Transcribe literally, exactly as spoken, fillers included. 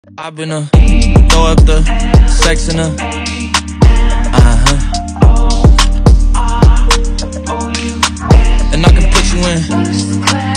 I've been a throw up the sex in her. Uh-huh. And I can put you in